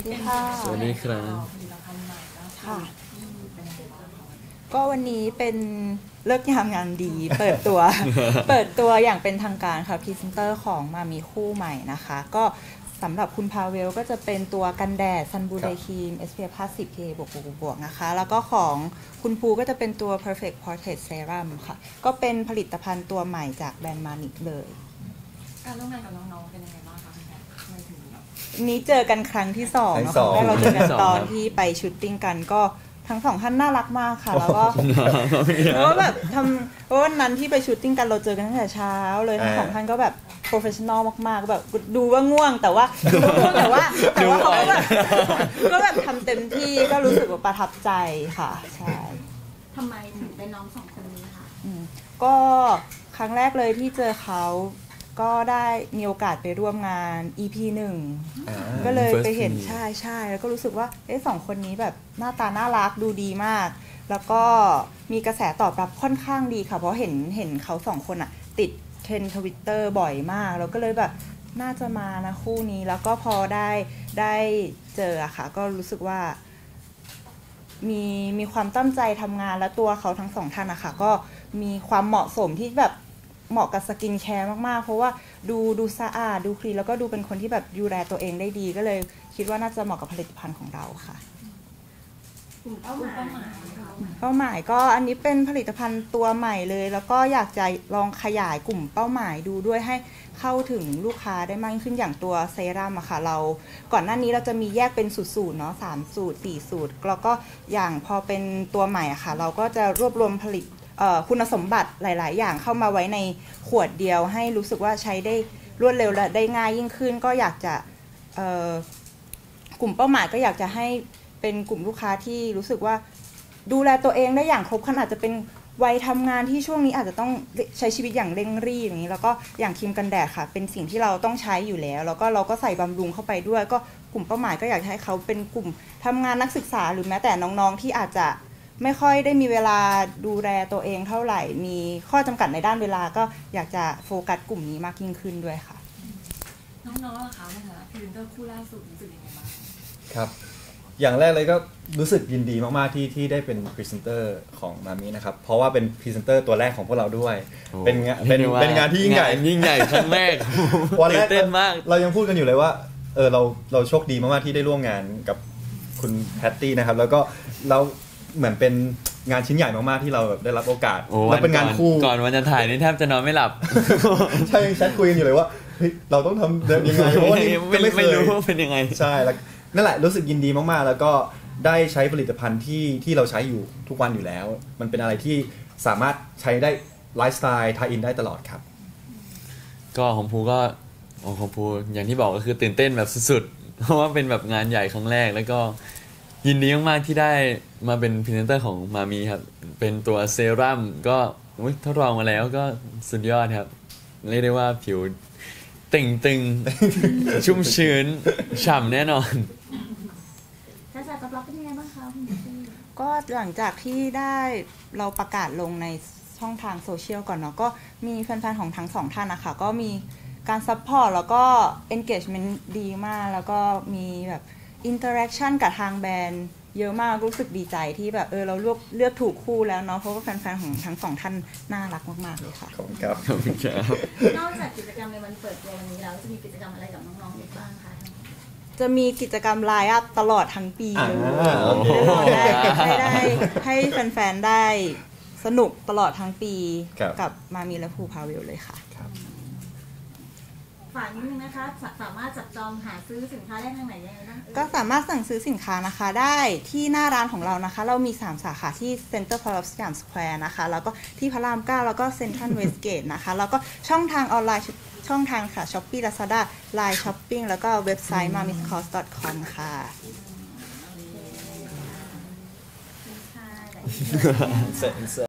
ดีค่ะสวัสดีครับค่ะก็วันนี้เป็นเลิกงามงานดีเปิดตัว เปิดตัวอย่างเป็นทางการค่ะพรีเซนเตอร์ของมามีคู่ใหม่นะคะก็สำหรับคุณพาเวลก็จะเป็นตัวกันแดดซันบูไดครีม SPF 50 PA บวกนะคะแล้วก็ของคุณภูก็จะเป็นตัว Perfect Portrait Serum ค่ะก็เป็นผลิตภัณฑ์ตัวใหม่จากแบรนด์มานิเลยการร่วมงานกับน้องๆเป็นยังไงบ้างคะทำไมถึงนี้เจอกันครั้งที่2นะคะเราเจอกันตอนที่ไปชูตติ้งกันก็ทั้งสองท่านน่ารักมากค่ะแล้วก็แบบเพราะวันนั้นที่ไปชูตติ้งกันเราเจอกันตั้งแต่เช้าเลยทั้งสองท่านก็แบบโปรเฟชชั่นอลมากๆแบบดูว่าง่วงแต่ว่าเขาก็แบบทำเต็มที่ก็รู้สึกว่าประทับใจค่ะใช่ทำไมถึงเป็นน้องสองคนนี้คะก็ครั้งแรกเลยที่เจอเขาก็ได้มีโอกาสไปร่วมงาน EP 1ก็เลยไปเห็นใช่แล้วก็รู้สึกว่าสองคนนี้แบบหน้าตาน่ารักดูดีมากแล้วก็มีกระแสตอบรับค่อนข้างดีค่ะเพราะเห็นเขาสองคนอะติดเทรนด์ Twitter บ่อยมากแล้วก็เลยแบบน่าจะมานะคู่นี้แล้วก็พอได้เจออะค่ะก็รู้สึกว่ามีความตั้งใจทำงานและตัวเขาทั้งสองท่านอะค่ะก็มีความเหมาะสมที่แบบเหมาะกับสกินแคร์มากๆเพราะว่าดูสะอาดดูคลีนแล้วก็ดูเป็นคนที่แบบดูแลตัวเองได้ดีก็เลยคิดว่าน่าจะเหมาะกับผลิตภัณฑ์ของเราค่ะเป้าหมายก็อันนี้เป็นผลิตภัณฑ์ตัวใหม่เลยแล้วก็อยากจะลองขยายกลุ่มเป้าหมายดูด้วยให้เข้าถึงลูกค้าได้มากขึ้นอย่างตัวเซรั่มอะค่ะเราก่อนหน้านี้เราจะมีแยกเป็นสูตรเนาะ3 สูตร 4 สูตรแล้วก็อย่างพอเป็นตัวใหม่อะค่ะเราก็จะรวบรวมผลิตคุณสมบัติหลายๆอย่างเข้ามาไว้ในขวดเดียวให้รู้สึกว่าใช้ได้รวดเร็วและได้ง่ายยิ่งขึ้นก็อยากจะกลุ่มเป้าหมายก็อยากจะให้เป็นกลุ่มลูกค้าที่รู้สึกว่าดูแลตัวเองได้อย่างครบครันอาจจะเป็นวัยทำงานที่ช่วงนี้อาจจะต้องใช้ชีวิตอย่างเร่งรีบอย่างนี้แล้วก็อย่างครีมกันแดดค่ะเป็นสิ่งที่เราต้องใช้อยู่แล้วแล้วก็เราก็ใส่บำรุงเข้าไปด้วยก็กลุ่มเป้าหมายก็อยากให้เขาเป็นกลุ่มทำงานนักศึกษาหรือแม้แต่น้องๆที่อาจจะไม่ค่อยได้มีเวลาดูแลตัวเองเท่าไหร่มีข้อจำกัดในด้านเวลาก็อยากจะโฟกัสกลุ่มนี้มากยิ่งขึ้นด้วยค่ะน้องๆล่ะคะในฐานะพรีเซนเตอร์คู่ล่าสุดรู้สึกยังไงบ้างครับอย่างแรกเลยก็รู้สึกยินดีมากๆที่ได้เป็นพรีเซนเตอร์ของมามินะครับเพราะว่าเป็นพรีเซนเตอร์ตัวแรกของพวกเราด้วยเป็นงานที่ยิ่งใหญ่ครั้งแรกวันแรกเต้นมากเรายังพูดกันอยู่เลยว่าเราโชคดีมากๆที่ได้ร่วมงานกับคุณแพตตี้นะครับแล้วก็เราเหมือนเป็นงานชิ้นใหญ่มากๆที่เราแบบได้รับโอกาสและเป็นงานคู่ก่อนวันจะถ่ายนี่แทบจะนอนไม่หลับใช่ยังแชทคุยกันอยู่เลยว่าเฮ้ยเราต้องทำยังไงเพราะว่านี่ไม่รู้ว่าเป็นยังไงใช่แล้วนั่นแหละรู้สึกยินดีมากๆแล้วก็ได้ใช้ผลิตภัณฑ์ที่เราใช้อยู่ทุกวันอยู่แล้วมันเป็นอะไรที่สามารถใช้ได้ไลฟ์สไตล์ทายอินได้ตลอดครับก็ของภูอย่างที่บอกก็คือตื่นเต้นแบบสุดๆเพราะว่าเป็นแบบงานใหญ่ครั้งแรกแล้วก็ยินดีมากๆที่ได้มาเป็นพรีเซนเตอร์ของมามีครับเป็นตัวเซรั่มก็ทดลองมาแล้วก็สุดยอดครับเรียกได้ว่าผิวตึงๆ ชุ่มชื้นฉ่ำแน่นอนกระแสตอบรับเป็นยังไงบ้างคะคุณพี่ก็หลังจากที่ได้เราประกาศลงในช่องทางโซเชียลก่อนเนาะก็มีแฟนๆของทั้งสองท่านนะคะก็มีการซัพพอร์ตแล้วก็ engagement ดีมากแล้วก็มีแบบinteraction กับทางแบรนด์เยอะมากรู้สึกดีใจที่แบบเราเลือกถูกคู่แล้วเนาะเพราะว่าแฟนๆของทั้งสองท่านน่ารักมากๆเลยค่ะขอบคุณครับนอกจากกิจกรรมในวันเปิดตัววันนี้แล้วจะมีกิจกรรมอะไรกับน้องๆอีกบ้างคะจะมีกิจกรรมไลน์อัพตลอดทั้งปีเลยได้ให้แฟนๆได้สนุกตลอดทั้งปีกับมามีและภูพาเวลเลยค่ะฝากนิดนึงนะคะสามารถจับจองหาซื้อสินค้าได้ทางไหนยังไงบ้างก็สามารถสั่งซื้อสินค้านะคะได้ที่หน้าร้านของเรานะคะเรามี3 สาขาที่เซ็นเตอร์พาราสยามสแควร์นะคะแล้วก็ที่พระราม 9แล้วก็เซ็นทรัลเวสเกตนะคะแล้วก็ช่องทางออนไลน์ช่องทางค่ะ Shopee Lazada Line Shopping แล้วก็เว็บไซต์ mamiscos.com ค่ะ